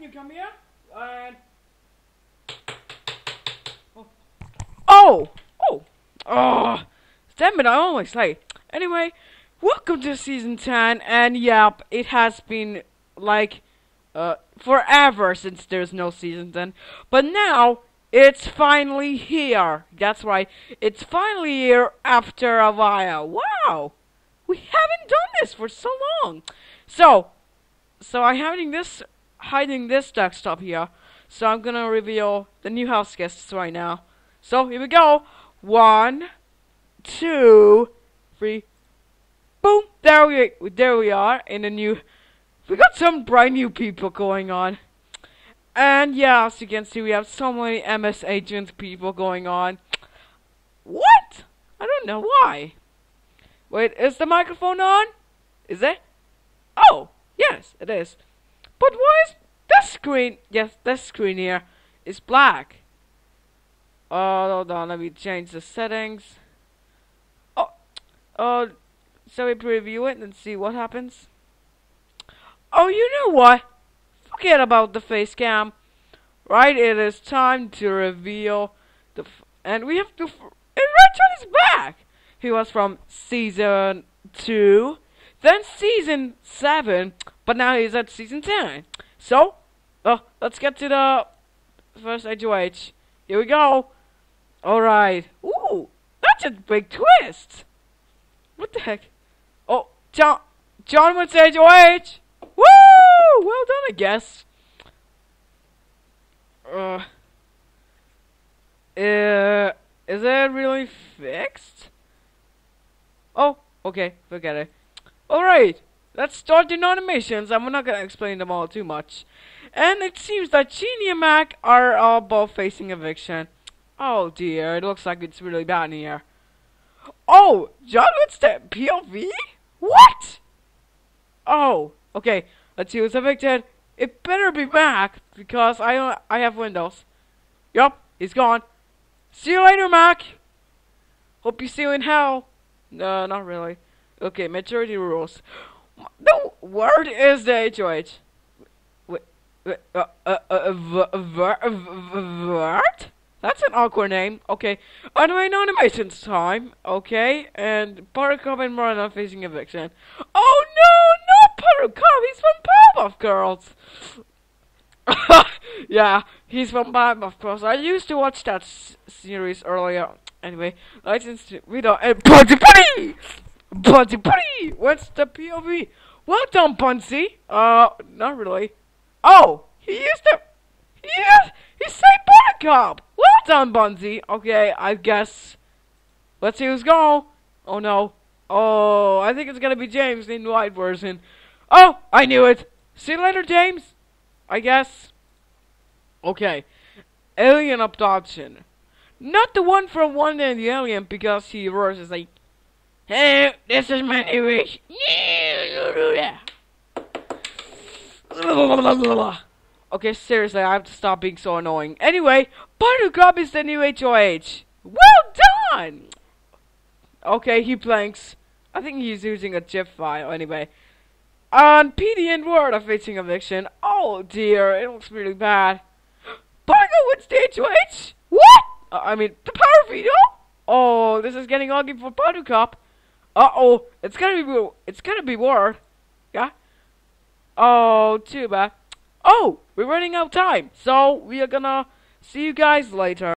you come here? And oh, oh, damn it! I always say. Anyway, welcome to season 10, and yep, it has been like forever since there's no season 10, but now it's finally here. That's right, it's finally here after a while. Wow, we haven't done this for so long. So I'm hiding this desktop here. So I'm gonna reveal the new house guests right now. So here we go. 1, 2, 3. Boom! There we are in the new. We got some brand new people going on. And yeah, as you can see, we have so many MS Agent people going on. What? I don't know why. Wait, is the microphone on? Is it? Oh, yes, it is. But why is this screen? Yes, this screen here is black. Oh, hold on, let me change the settings. So we preview it and see what happens. Oh, you know what? Forget about the face cam. Right, it is time to reveal and we have to. And Rachel is back. He was from season 2, then season 7, but now he's at season 10. So, let's get to the first HOH. Here we go. Alright. Ooh, that's a big twist. What the heck? Oh, John wants HOH. Woo! Well done, I guess. Is it really fixed? Oh, okay, forget it. Alright, let's start the animations. I'm not gonna explain them all too much. And it seems that Genie and Mac are both facing eviction. Oh dear, it looks like it's really bad in here. Oh, John wants the POV? What? Oh, okay, let's see who's evicted. It better be Mac, because I have Windows. Yup, he's gone. See you later, Mac. Hope you see you in hell. No, not really. Okay, maturity rules. No, where is the HOH? What? That's an awkward name. Okay, anyway, animations time. Okay, and Buttercup and Marina facing eviction. Oh no, not Buttercup. He's from Powerpuff Girls. Yeah, he's from Powerpuff Girls. I used to watch that series earlier. Anyway, license we don't. And Buddy! What's the POV? Well done, Bunsy. Not really. Oh, he said Buttercup. Well done, Bunsy. Okay, I guess. Let's see who's going. Oh no. Oh, I think it's gonna be James in the white version. Oh, I knew it. See you later, James. I guess. Okay. Alien abduction. Not the one from One and the Alien, because he versus like, hey, this is my new wish. Okay, seriously, I have to stop being so annoying. Anyway, Buttercup is the new HOH. Well done! Okay, he blanks. I think he's using a GIF file anyway. And PD and Word are facing eviction. Oh dear, it looks really bad. Buttercup wins the HOH? What? I mean, the power veto? Oh, this is getting ugly for Buttercup. Uh-oh, it's gonna be Word. Yeah? Oh, too bad. Oh, we're running out of time, so we are gonna see you guys later.